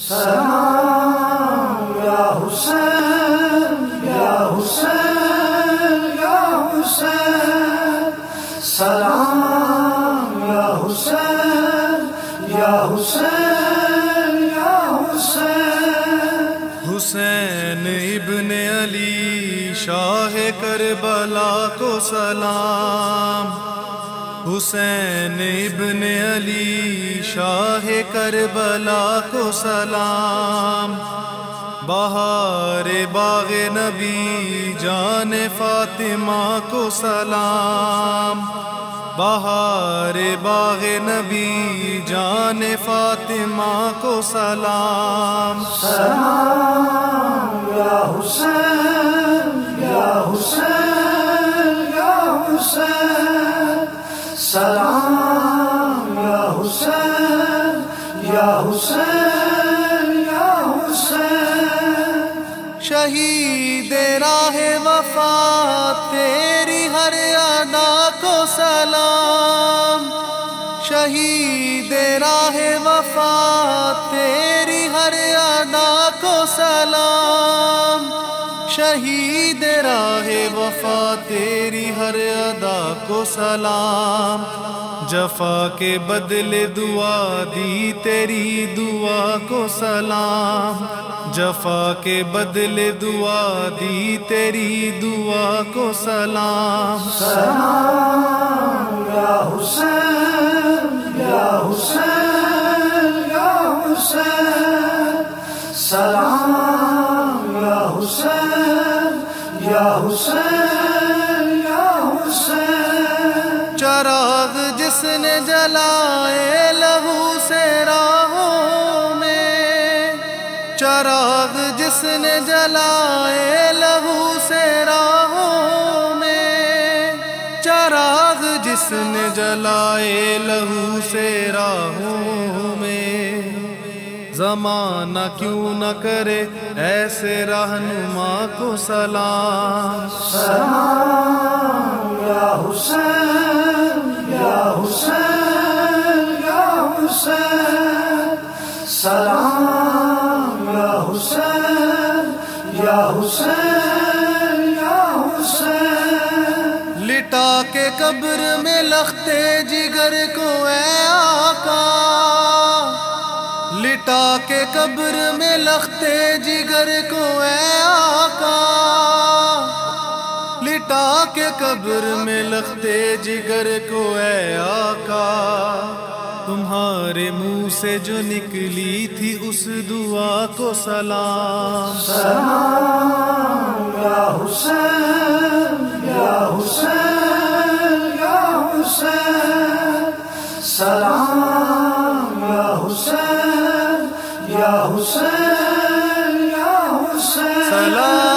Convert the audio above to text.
سلام یا حسین یا حسین یا حسین، سلام یا حسین یا حسین یا حسین۔ حسین ابن علی شاہ کربلا کو سلام، حسین ابن علی شاہ کربلا کو سلام۔ بہار باغ نبی جان فاطمہ کو سلام، بہار باغ نبی جان فاطمہ کو سلام۔ سلام یا حسین یا حسین یا حسین، سلام یا حسین یا حسین یا حسین۔ شہید راہ وفا تیری ہر ادا کو سلام، شہید راہ وفا تیری ہر ادا کو سلام، شہید راہ وفا تیری ہر ادا کو سلام۔ جفا کے بدلے دعا دی تیری دعا کو سلام، جفا کے بدلے دعا دی تیری دعا کو سلام۔ سلام یا حسین یا حسین یا حسین، سلام یا حسین یا حسین یا حسین۔ چراغ جس نے جلائے لہو سے راہوں میں، چراغ جس نے جلائے لہو سے راہوں میں، چراغ جس نے جلائے لہو سے راہوں میں، زمانہ کیوں نہ کرے ایسے رہنما کو سلام۔ سلام یا حسین یا حسین یا حسین، سلام یا حسین یا حسین یا حسین۔ لٹا کے قبر میں لختے جگر کو اے آقا، لٹا کے قبر میں لختے جگر کو اے آقا، لٹا کے قبر میں لختے جگر کو اے آقا۔ تمہارے منہ سے جو نکلی تھی اس دعا کو سلام۔ سلام یا حسین یا حسین یا حسین، سلام یا حسین یا حسین یا حسین۔ سلام